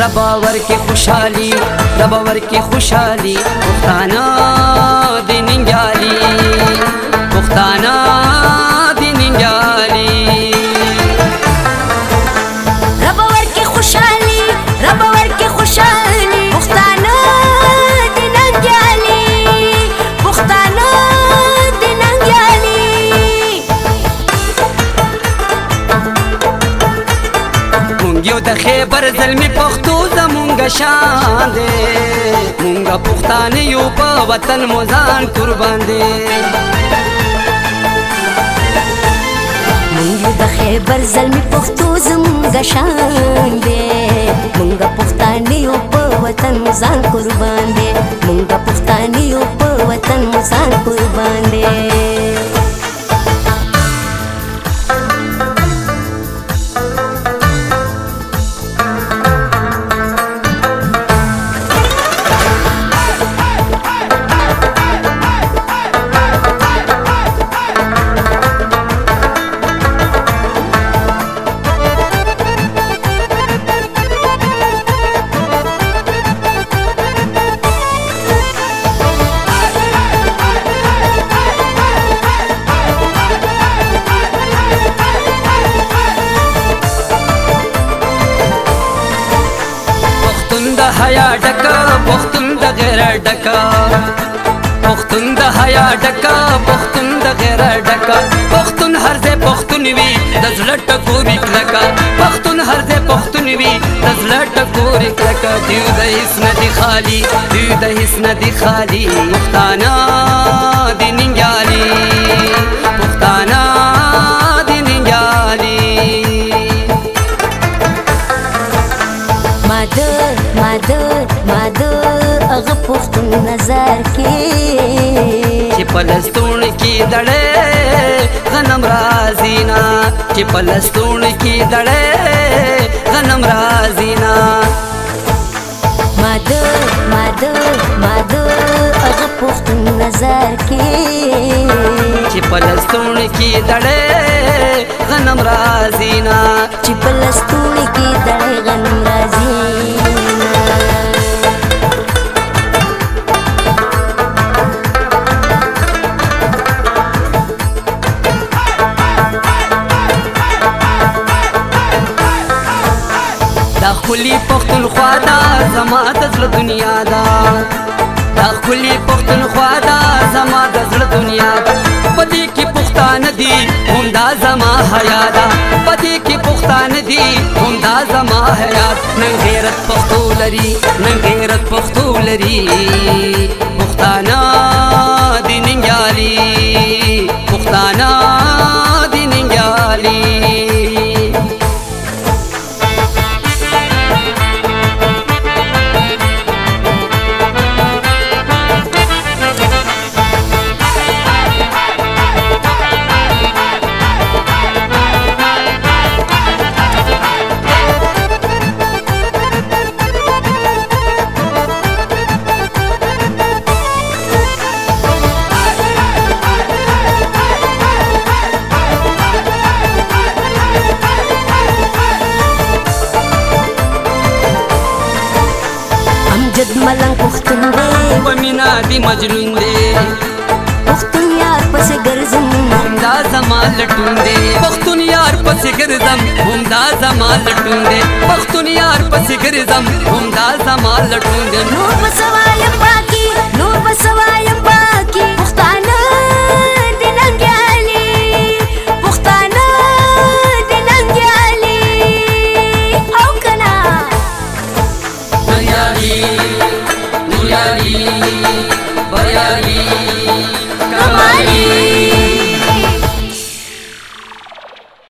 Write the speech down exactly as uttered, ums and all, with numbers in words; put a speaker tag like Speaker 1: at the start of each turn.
Speaker 1: رباور کی خوشحالی رباور کی خوشحالی پښتانه د ننګیالي پښتانه د ننګیالي
Speaker 2: رباور کی خوشحالی رباور کی خوشحالی پښتانه د ننګیالي پښتانه د ننګیالي
Speaker 1: مونږ یو د خیبر زلمی پښتو زمونږ شان دی مونږ پښتانه یو په وطن مو ځان قربان دی
Speaker 2: مونږ د خیبر زلمی پښتو زمونږ شان دی مونږ پښتانه یو په وطن مو ځان قربان دی مونږ پښتانه یو په وطن مو ځان قربان دی
Speaker 1: حیا ډکا پښتون د غیرت ډکا پښتون د حیا ډکا پښتون د غیرت ډکا پښتون هر ځای پښتون وي د زړه ټکوري کلکا پښتون هر ځای پښتون وي د زړه ټکوري کلکا دیو د هیڅ نه دی خالي دیو د هیڅ نه دی خالي پښتانه د ننګیالي پښتانه د ننګیالي
Speaker 2: ماده ماده ماده هغه پښتون نظر کې
Speaker 1: چې پلستون کې دړې غنم رازینا چې پلستون کې دړې غنم رازینا
Speaker 2: ماده ماده ماده هغه پښتون نظر کې
Speaker 1: چې پلستون کې دړې غنم رازینا
Speaker 2: چې پلستون کې دړې غنم رازینا
Speaker 1: دا خلی پښتونخوا دا زما د زړه دنیا دا دا خلی پښتونخوا دا زما د زړه دنیا دا پدې کې پښتانه دي همدا زما حیا دا پدې کې پښتانه دي همدا زما حیا نن غیرت پښتو لري نن غیرت پښتو لري پښتانه د ننګیالي پښتانه د ننګیالي
Speaker 2: جد ملنګ پښتون دی
Speaker 1: په مینا دی مجنون دی
Speaker 2: پښتون یار پسې ګرځم
Speaker 1: همدا زما لټون دی پښتون یار پسې ګرځم همدا زما لټون دی پښتون یار پسې ګرځم همدا زما لټون دی
Speaker 2: نور بسوایم باقي نور بسوایم باقي پښتانه د ننګیالي پښتانه د ننګیالي او کنا
Speaker 1: ننګیالي ننګیالي بریالي